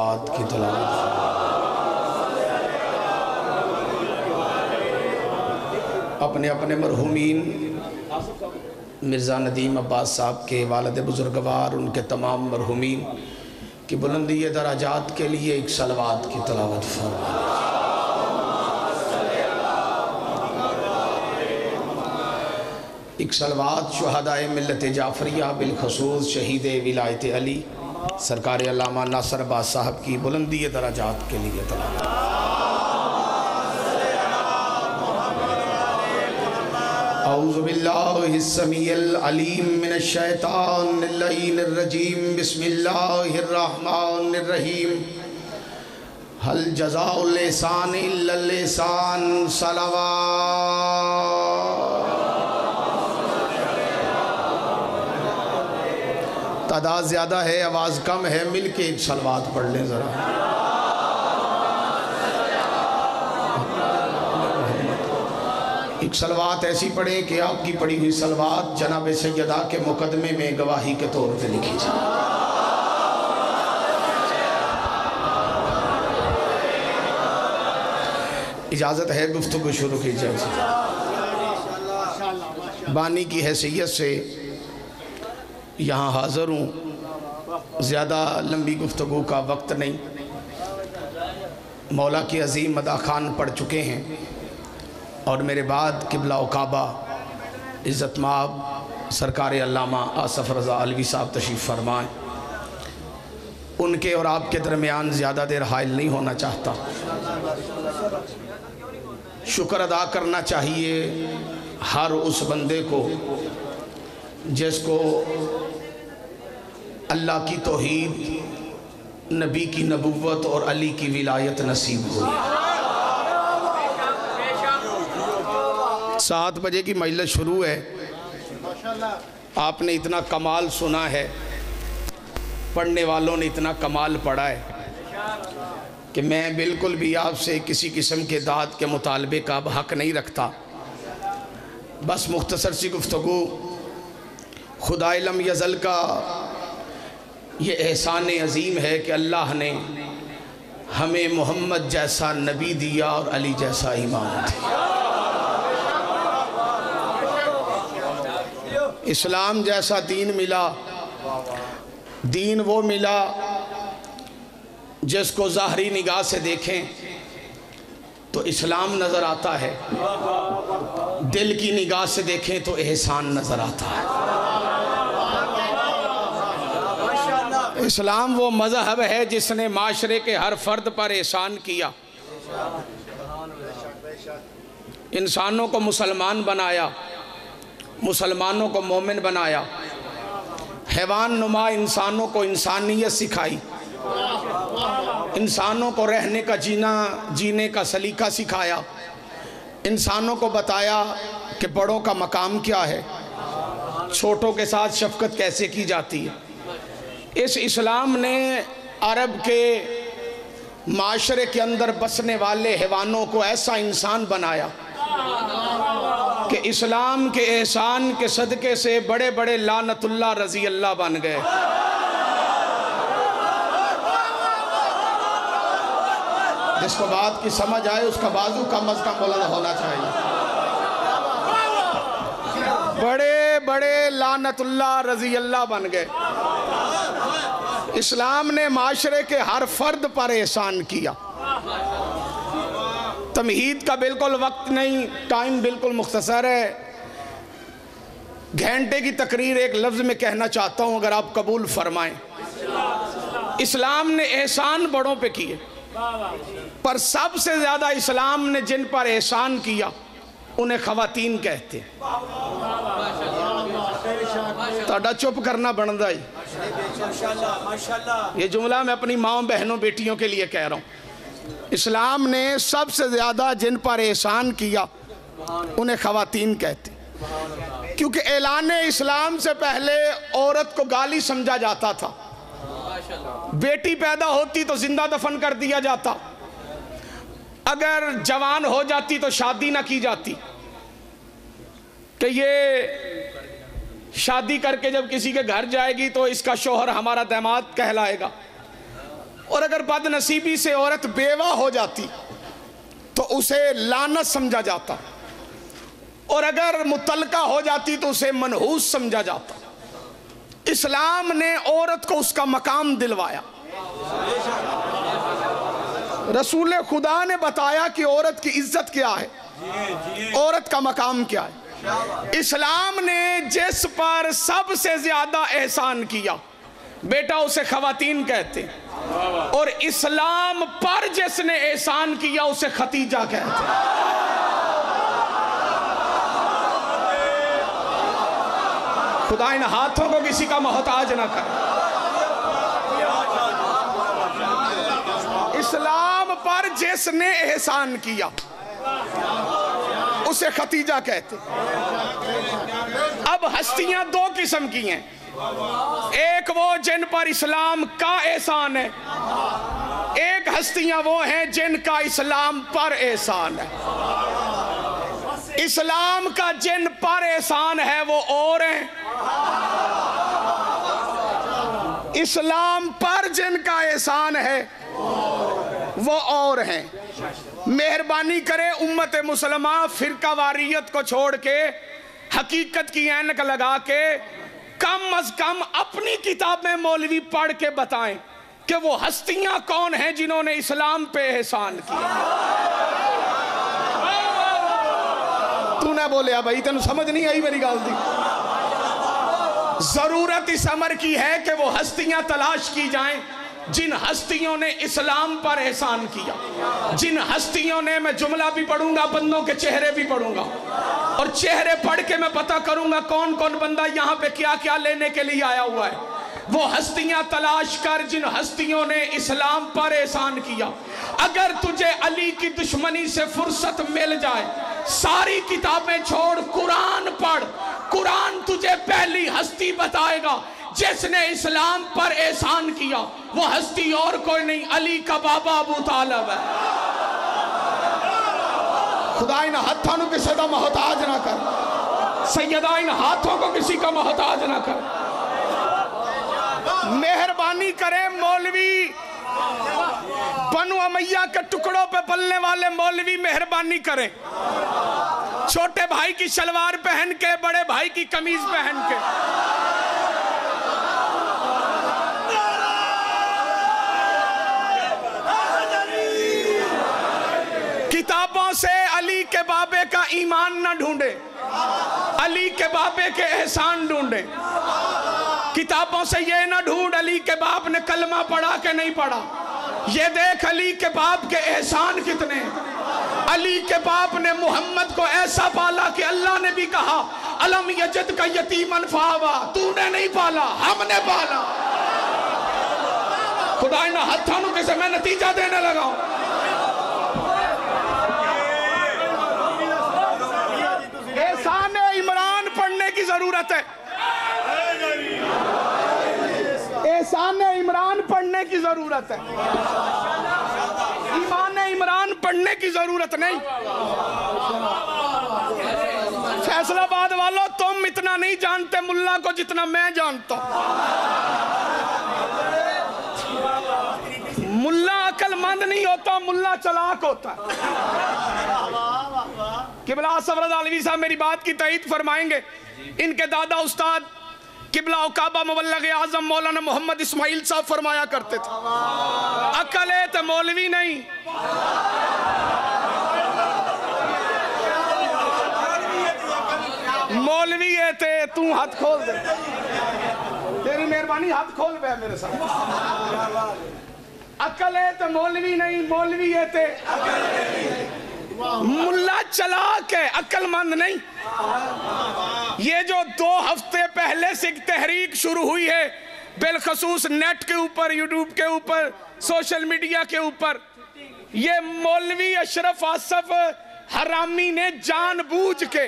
की तलावत अपने अपने मरहूमीन मिर्ज़ा नदीम अब्बास साहब के वालिद बुजुर्गवार उनके तमाम मरहूमीन की बुलंदी दराजात के लिए एक सलवात की तलावत फरमा। एक सलवात शुहदाए मिल्लत जाफरिया बिलखसूस शहीद विलायत अली सरकार अल्लामा नासर अब्बास साहब की बुलंदी दराजात के लिए तलावत। औज़ु बिल्लाहिस समीइल अलीम मिनश शैतानिर रजीम बिस्मिल्लाहिर रहमानिर रहीम। हल जज़ाउल ihसान इल्लल ihसान सलावत। तादाद ज़्यादा है, आवाज़ कम है, मिल के एक सलवात पढ़ लें ज़रा। एक सलवात ऐसी पढ़ें कि आपकी पढ़ी हुई सलवात जनाब सैयदा के मुकदमे में गवाही के तौर पे लिखी जाए। इजाज़त है गुफ्तगू शुरू की जाए। बानी की हैसियत से यहाँ हाज़िर हूँ, ज़्यादा लंबी गुफ्तगू का वक्त नहीं। मौला की अज़ीम मदा खान पढ़ चुके हैं और मेरे बाद किबला काबा इज़्ज़त माब सरकार अल्लामा आसफ़ रज़ा अलवी साहब तशरीफ़ फरमाएँ। उनके और आपके दरमियान ज़्यादा देर हाइल नहीं होना चाहता। शुक्र अदा करना चाहिए हर उस बंदे को जिसको अल्लाह की तौहीद, नबी की नबुव्वत और अली की विलायत नसीब हुई। 7 बजे की मजलिस शुरू है। आपने इतना कमाल सुना है, पढ़ने वालों ने इतना कमाल पढ़ा है कि मैं बिल्कुल भी आपसे किसी किस्म के दाद के मुतालबे का अब हक़ नहीं रखता। बस मुख्तसर सी गुफ्तगू, खुदा इलम यज़ल का ये एहसान अज़ीम है कि अल्लाह ने हमें मोहम्मद जैसा नबी दिया और अली जैसा इमाम दिया। इस्लाम जैसा दीन मिला। दीन वो मिला जिसको ज़ाहरी निगाह से देखें तो इस्लाम नज़र आता है, दिल की निगाह से देखें तो एहसान नज़र आता है। इस्लाम वो मज़हब है जिसने माशरे के हर फ़र्द पर एहसान किया, इंसानों को मुसलमान बनाया, मुसलमानों को मोमिन बनाया, हैवान नुमा इंसानों को इंसानियत सिखाई, इंसानों को रहने का जीने का सलीका सिखाया, इंसानों को बताया कि बड़ों का मकाम क्या है, छोटों के साथ शफकत कैसे की जाती है। इस इस्लाम ने अरब के माशरे के अंदर बसने वाले हैवानों को ऐसा इंसान बनाया कि इस्लाम के एहसान के सदक़े से बड़े बड़े लानतुल्लाह रज़ी अल्लाह बन गए। जिसको बात की समझ आए उसका बाजू कम अज़ कम बुलंद होना चाहिए। बड़े बड़े लानतुल्लाह रज़ी अल्लाह बन गए। इस्लाम ने माशरे के हर फर्द पर एहसान किया। तमहीद का बिल्कुल वक्त नहीं, टाइम बिल्कुल मुख्तसर है। घंटे की तकरीर एक लफ्ज़ में कहना चाहता हूँ, अगर आप कबूल फरमाएं। इस्लाम ने एहसान बड़ों पे किए, पर सबसे ज़्यादा इस्लाम ने जिन पर एहसान किया उन्हें ख़वातीन कहते हैं। ताड़ा चुप करना बनता ही। ये जुमला मैं अपनी माँओं बहनों बेटियों के लिए कह रहा हूँ। इस्लाम ने सबसे ज़्यादा जिन पर एहसान किया उन्हें ख़वातीन कहते, क्योंकि ऐलान इस्लाम से पहले औरत को गाली समझा जाता था। बेटी पैदा होती तो जिंदा दफन कर दिया जाता, अगर जवान हो जाती तो शादी ना की जाती कि ये शादी करके जब किसी के घर जाएगी तो इसका शौहर हमारा दामाद कहलाएगा। और अगर बदनसीबी से औरत बेवा हो जाती तो उसे लानत समझा जाता, और अगर मुतलका हो जाती तो उसे मनहूस समझा जाता। इस्लाम ने औरत को उसका मकाम दिलवाया। रसूल खुदा ने बताया कि औरत की इज्जत क्या है, औरत का मकाम क्या है। इस्लाम ने जिस पर सबसे ज्यादा एहसान किया बेटा उसे खवातीन कहते, और इस्लाम पर जिसने एहसान किया उसे खतीजा कहते। खुदा इन हाथों को किसी का मोहताज ना करे। इस्लाम पर जिसने एहसान किया उसे खतीजा कहते। अब हस्तियां दो किस्म की हैं, एक वो जिन पर इस्लाम का एहसान है, एक हस्तियां वो हैं जिनका इस्लाम पर एहसान है। इस्लाम का जिन पर एहसान है वो और हैं, इस्लाम पर जिनका एहसान है वो और हैं। मेहरबानी करे उम्मत मुसलमा फिरका वारियत को छोड़ के हकीकत की ऐनक लगा के कम अज कम अपनी किताब में मौलवी पढ़ के बताएं कि वो हस्तियां कौन हैं जिन्होंने इस्लाम पे एहसान किया। तू ना बोलिया भाई, तेन समझ नहीं आई मेरी गल दी। जरूरत इस अमर की है कि वो हस्तियां तलाश की जाएं जिन हस्तियों ने इस्लाम पर एहसान किया, जिन हस्तियों ने, मैं जुमला भी पढ़ूंगा, बंदों के चेहरे भी पढ़ूंगा, और चेहरे पढ़ के मैं पता करूंगा कौन कौन बंदा यहाँ पे क्या क्या लेने के लिए आया हुआ है। वो हस्तियां तलाश कर जिन हस्तियों ने इस्लाम पर एहसान किया। अगर तुझे अली की दुश्मनी से फुर्सत मिल जाए, सारी किताबें छोड़ कुरान पढ़, कुरान तुझे पहली हस्ती बताएगा जिसने इस्लाम पर एहसान किया। वो हस्ती और कोई नहीं, अली का बाबा अबू तालिब है। खुदा इन हाथों किसी का मोहताज ना कर, सैयदा इन हाथों को किसी का मोहताज ना कर। मेहरबानी करे मौलवी, बनु अमैया के टुकड़ों पे पलने वाले मौलवी मेहरबानी करें, छोटे भाई की शलवार पहन के, बड़े भाई की कमीज पहन के। किताबों से अली के बाबे का ईमान न ढूंढे, अली के बाबे के एहसान ढूंढे। किताबों से ये ना ढूंढ अली के बाप ने कलमा पढ़ा के नहीं पढ़ा, ये देख अली के बाप के एहसान कितने। अली के बाप ने मोहम्मद को ऐसा पाला कि अल्लाह ने भी कहा अलम यजद का यतीमन फावा, तूने नहीं पाला हमने पाला। खुदा इन हथों के से मैं नतीजा देने लगा हूं। एहसान इमरान पढ़ने की जरूरत है, एहसान इमरान पढ़ने की जरूरत है, ईमान इमरान पढ़ने की जरूरत नहीं। फैसलाबाद वालों, तुम इतना नहीं जानते मुल्ला को जितना मैं जानता हूं। मुल्ला अक्लमंद नहीं होता, मुल्ला चालाक होता। किबला सफरद अलवी साहब मेरी बात की तईद फरमाएंगे। इनके दादा उस्ताद किबला औकाबा मुबल्लग आजम मौलाना मोहम्मद इस्माइल साहब फरमाया करते थे, अकल है तो मौलवी नहीं। मौलवी है ते तू हाथ खोल दे, तेरी मेहरबानी हाथ खोल बे मेरे साथ। अकल है तो मौलवी नहीं, मौलवी है ते मुल्ला चालाक है, अक्लमंद नहीं। ये जो 2 हफ्ते पहले से तहरीक शुरू हुई है बिलखसूस नेट के ऊपर, यूट्यूब के ऊपर, सोशल मीडिया के ऊपर, ये मौलवी अशरफ आसफ हरामी ने जानबूझ के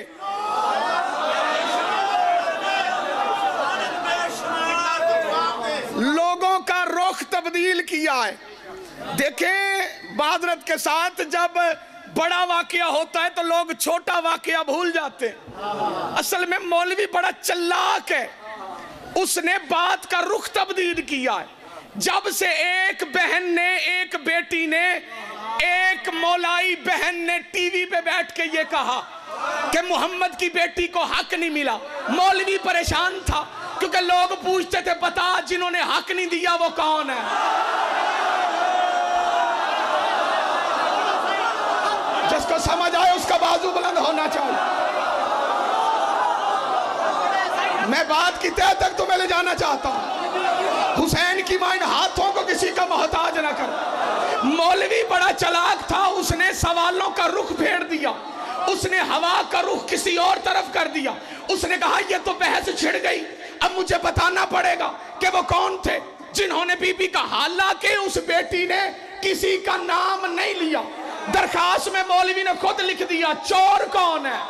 लोगों का रुख तब्दील किया है। देखें बादरत के साथ, जब बड़ा वाकया होता है तो लोग छोटा वाकया भूल जाते हैं। असल में मौलवी बड़ा चालाक है, उसने बात का रुख तब्दील किया है। जब से एक बहन ने, एक बेटी ने, एक मौलाई बहन ने टीवी पे बैठ के ये कहा कि मोहम्मद की बेटी को हक नहीं मिला, मौलवी परेशान था क्योंकि लोग पूछते थे बता जिन्होंने हक नहीं दिया वो कौन है। जिसको समझ आए उसका बाजू बुलंद होना चाहिए। मैं बात की तह तक तुम्हें ले जाना चाहता हूं। हुसैन की मां हाथों को किसी का मोहताज ना कर। मौलवी बड़ा चालाक था, उसने सवालों का रुख फेर दिया, उसने हवा का रुख किसी और तरफ कर दिया। उसने कहा ये तो बहस छिड़ गई, अब मुझे बताना पड़ेगा कि वो कौन थे जिन्होंने बीबी का। हालांकि उस बेटी ने किसी का नाम नहीं लिया, दरखास्त में मौलवी ने खुद लिख दिया चोर कौन है।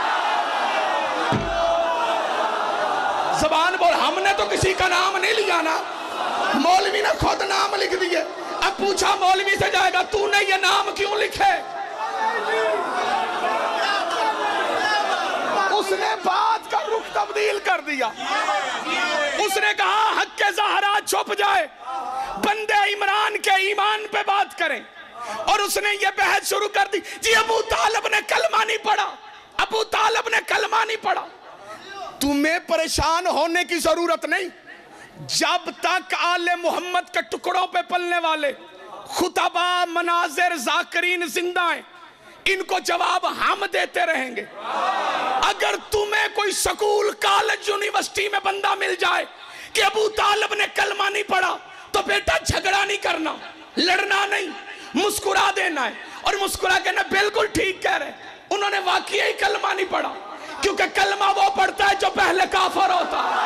जबान बोल, हमने तो किसी का नाम नहीं लिया ना, मौलवी ने खुद नाम लिख दिए। अब पूछा मौलवी से जाएगा तूने ये नाम क्यों लिखे? उसने बात का रुख तब्दील कर दिया। उसने कहा हक के ज़हरा छुप जाए, बंदे इमरान के ईमान पे बात करें। और उसने ये बहस शुरू कर दी जी अबू तालिब ने कलमा नहीं पढ़ा, अबू तालिब ने कलमा नहीं पढ़ा। तुम्हें परेशान होने की जरूरत नहीं। जब तक आले मोहम्मद के टुकड़ों पे पलने वाले खुतबा मनाजिर जाकिरीन जिंदा हैं, इनको जवाब हम देते रहेंगे। अगर तुम्हें कोई स्कूल कॉलेज यूनिवर्सिटी में बंदा मिल जाए कि अबू तालिब ने कलमा नहीं पढ़ा, तो बेटा झगड़ा नहीं करना, लड़ना नहीं, मुस्कुरा देना है। और मुस्कुरा के ना बिल्कुल ठीक कह रहे, उन्होंने वाकई ही कलमा नहीं पढ़ा, क्योंकि कलमा वो पढ़ता है जो पहले काफर होता है।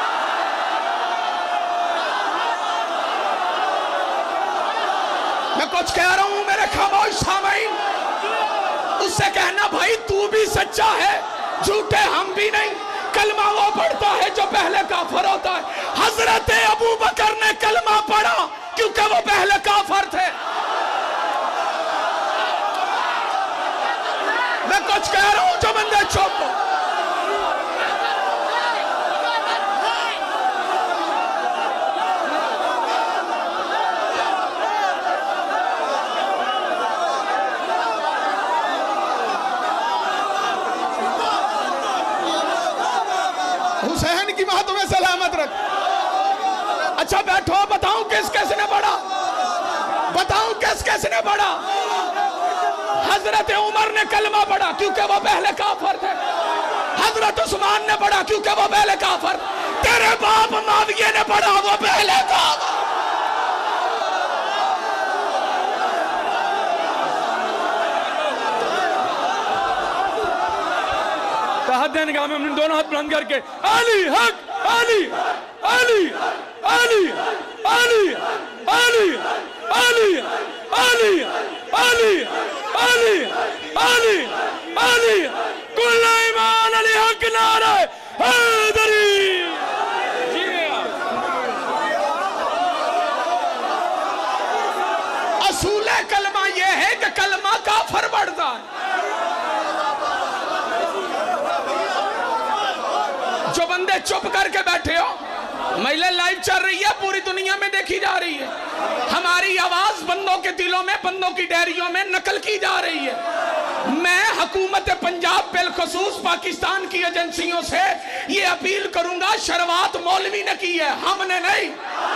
मैं कुछ कह रहा हूं मेरे खामोश सामीन, उससे कहना भाई तू भी सच्चा है, झूठे हम भी नहीं। कलमा वो पढ़ता है जो पहले काफर होता है। हजरत अबू बकर ने कलमा पढ़ा क्योंकि वो पहले काफर थे। मैं कुछ कह रहा हूं जो बंदे चुप हो। हुसैन की मां तुम्हें सलामत रख। अच्छा बैठो, बताऊं किस किसने पढ़ा, बताऊं किस किसने पढ़ा। हजरत उमर ने कलमा पढ़ा क्योंकि वो पहले काफर थे। हजरत उस्मान ने पढ़ा क्योंकि वो पहले काफर। तेरे बाप माविया ने पढ़ा, वो पहले काफर। देने का हमें दोनों हाथ बुलंद करके अली हक, अली अली अली अली अली अली अली अली अली अली अली कुल ईमान अली हक नारे हैदरी। असूल कलमा यह है कि कलमा काफर बढ़ता है। जो बंदे चुप करके बैठे हो, महिला लाइव चल रही है, पूरी दुनिया में देखी जा रही है। हमारी आवाज बंदों के दिलों में, बंदों की डायरियों में नकल की जा रही है। मैं हुकूमत पंजाब बिलखसूस पाकिस्तान की एजेंसियों से ये अपील करूंगा, शुरुआत मौलवी ने की है, हमने नहीं।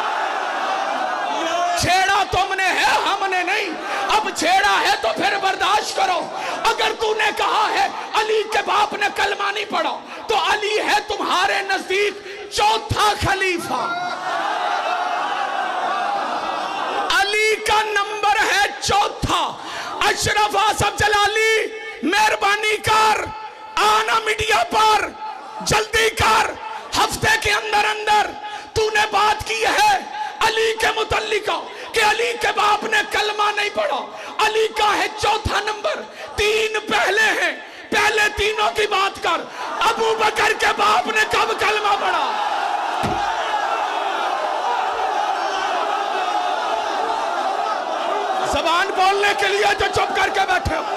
छेड़ा तुमने है, हमने नहीं। अब छेड़ा है तो फिर बर्दाश्त करो। अगर तूने कहा है अली के बाप ने कलमा नहीं पढ़ा, तो अली है तुम्हारे नजदीक चौथा खलीफा। अली का नंबर है चौथा। अशरफ आसफ जलाली, मेहरबानी कर, आना मीडिया पर, जल्दी कर। हफ्ते के अंदर अंदर तूने बात की है अली के मुतल्लिका कि अली के बाप ने कलमा नहीं पढ़ा। अली का है चौथा नंबर, 3 पहले हैं, पहले तीनों की बात कर। अबू बकर के बाप ने कब कलमा पढ़ा? जबान बोलने के लिए जो चुप करके बैठे हो।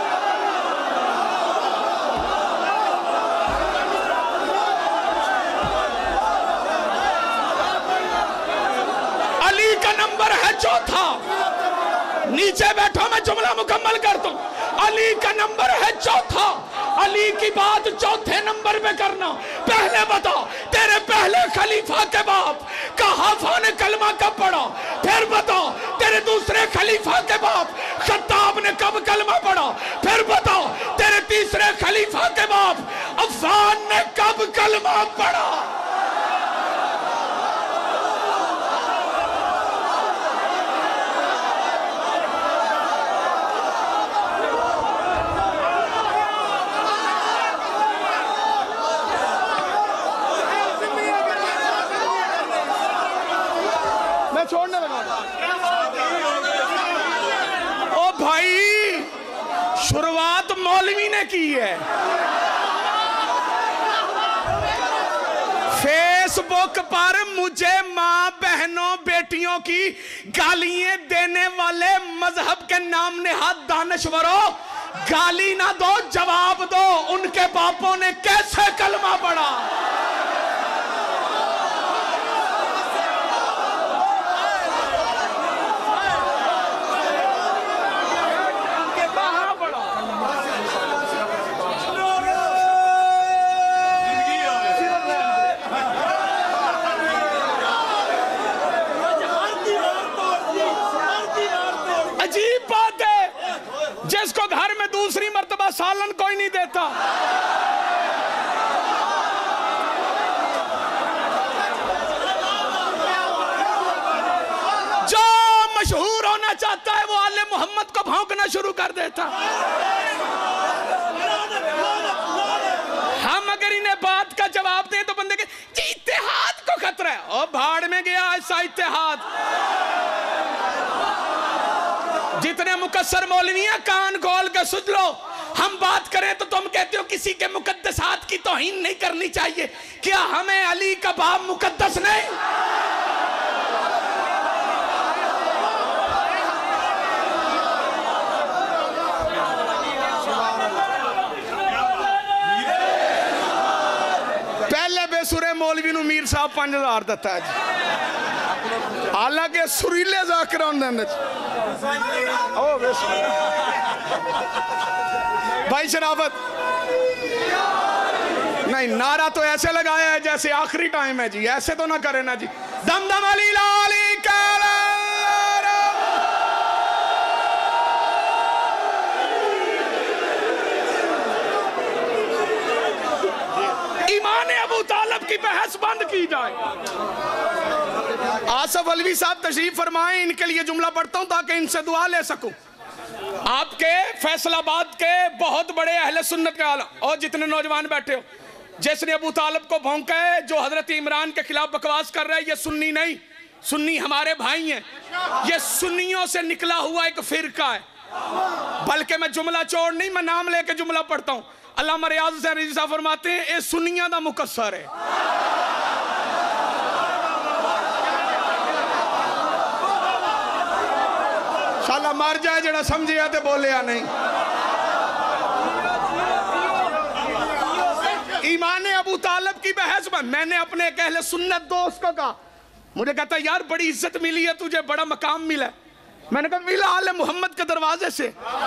अली का का नंबर है चौथा। नीचे बैठो, मैं जुमला मुकम्मल करता हूं। अली का नंबर है चौथा। अली की बात चौथे नंबर पे करना। पहले बता, तेरे पहले खलीफा के बाप कहाफा ने कलमा कब पढ़ा? फिर बता, तेरे दूसरे खलीफा के बाप खत्ताब ने कब कलमा पढ़ा? फिर बता, तेरे तीसरे खलीफा के बाप अफान ने कब कलमा पढ़ा? छोड़ने लगा। ओ भाई, शुरुआत मौलवी ने की है। फेसबुक पर मुझे माँ बहनों बेटियों की गालियां देने वाले मजहब के नाम नेहाद दानश्वरों, गाली ना दो, जवाब दो, उनके बापों ने कैसे कलमा पढ़ा? अजीब बात है, जिसको घर में दूसरी मर्तबा सालन कोई नहीं देता। जो मशहूर होना चाहता है वो आले मोहम्मद को भौंकना शुरू कर देता। हम अगर इन्हें बात का जवाब दें तो बंदे के इत्तेहाद को खतरा है। और भाड़ में गया ऐसा इत्तेहाद। जितने मुकस्सर मौलवी हैं, कान खोल के सुन लो। हम बात करें तो तुम कहते हो किसी के मुकद्दसात की तौहीन नहीं करनी चाहिए। क्या हमें अली का बाप मुकद्दस नहीं? पहले बेसुरे मौलवी नूं मीर साहब 5000 दिता है। हालांकि सुरीले जाकर भाई शराफत नहीं, नारा तो ऐसे लगाया है जैसे आखिरी टाइम है जी। ऐसे तो ना करे ना जी। दमदम अली लाली काला। ईमान अबू तालिब की बहस बंद की जाए। आसफ अलवी साहब तशरीफ फरमाएं, इनके लिए जुमला पढ़ता हूं ताकि इनसे दुआ ले सकूं। आपके फैसलाबाद के बहुत बड़े अहले सुन्नत के आला और जितने नौजवान बैठे हो, जिसने अबू तालिब को भौंका है, जो हजरत इमरान के खिलाफ बकवास कर रहा है, ये सुन्नी नहीं, सुन्नी हमारे भाई हैं। ये सुन्नियों से निकला हुआ एक फिरका है। बल्कि मैं जुमला चोर नहीं, मैं नाम लेके जुमला पढ़ता हूं। अल्लामा रियाज हुसैन रिज़वी साहब फरमाते हैं, ये सुन्नियां दा मुकस्सर है। शाला मर जाए जड़ा समझिया ते बोलिया नहीं। ईमान अबू तालिब की बहस में मैंने अपने एक अहले सुन्नत दोस्त को कहा, मुझे कहता यार बड़ी इज्जत मिली है तुझे, बड़ा मकाम मिला। मैंने कहा मिला आले मोहम्मद के दरवाजे से।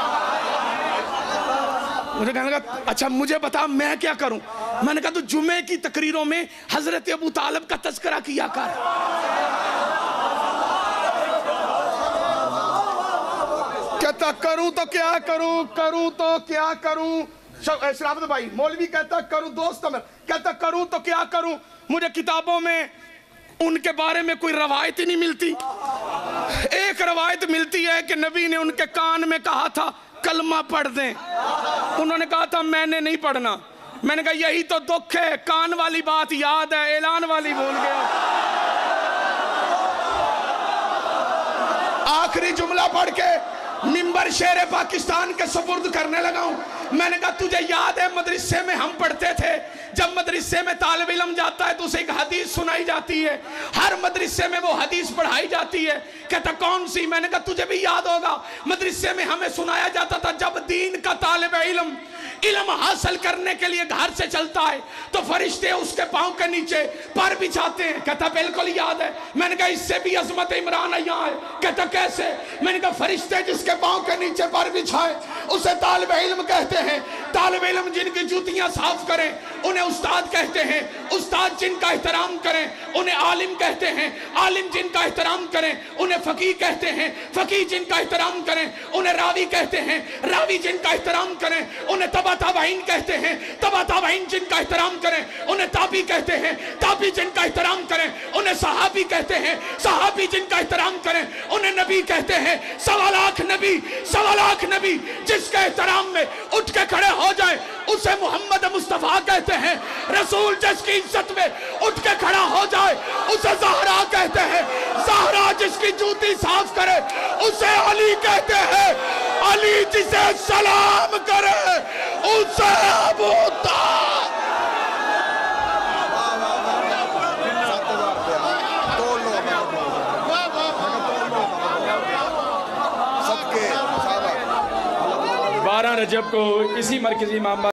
मुझे कहने लगा अच्छा मुझे बता मैं क्या करूं। मैंने कहा तू जुमे की तकरीरों में हजरत अबू तालिब का तज़किरा किया कर। कहता करूं तो क्या करूं, करूं तो क्या करूं। शराफत भाई मौलवी कहता करूं, दोस्त कहता करूं तो क्या करूं। मुझे किताबों में उनके बारे में कोई रवायत ही नहीं मिलती। एक रवायत मिलती है कि नबी ने उनके कान में कहा था कलमा पढ़ दें। उन्होंने कहा था मैंने नहीं पढ़ना। मैंने कहा यही तो दुख है, कान वाली बात याद है, ऐलान वाली भूल गया। आखिरी जुमला पढ़ के मिंबर शेर पाकिस्तान के सुपुर्द करने लगा हूं। मैंने कहा तुझे याद है मदरसे में हम पढ़ते थे, जब मदरसे में तालिब इल्म जाता है तो उसे एक हदीस सुनाई जाती है, हर मदरसे में वो हदीस पढ़ाई जाती है। कहता कौन सी। मैंने कहा तुझे भी याद होगा, मदरसे में हमें सुनाया जाता था जब दीन का तालिब इल्म इल्म हासिल करने के लिए घर से चलता है तो फरिश्ते उसके पांव के नीचे पर बिछाते हैं। कहता बिल्कुल याद है। मैंने कहा इससे भी अजमत इमरान यहाँ है। कहता कैसे? मैंने कहा फरिश्ते जिसके पांव के नीचे पर बिछाए उसे तालिब इल्म कहते हैं। तालिब इल्म जिनकी जूतियां साफ करें उन्हें उस्ताद कहते हैं। उस्ताद जिनका एहतराम करें उन्हें आलिम कहते हैं। आलिम जिनका एहतराम करें उन्हें फकीह कहते हैं। फकीह जिनका एहतराम करें उन्हें रावी कहते हैं। रावी जिनका एहतराम करें उन्हें तबा ताबाइन कहते हैं। तबा ताबाइन जिनका एहतराम करें उन्हें ताबी कहते हैं। ताबी जिनका एहतराम करें उन्हें सहाबी कहते हैं। सहाबी जिनका एहतराम करें उन्हें नबी कहते हैं। 1.25 लाख नबी जिसके एहतराम में उठ के खड़े हो जाए उसे मोहम्मद मुस्तफा कहते हैं। रसूल जिसकी इज्जत में उठ के खड़ा हो जाए उसे ज़हरा कहते हैं। ज़हरा जिसकी जूती साफ करे उसे अली कहते हैं। अली जिसे सलाम करे उसे अबू तालिब। रजब को इसी मरकजी इमाम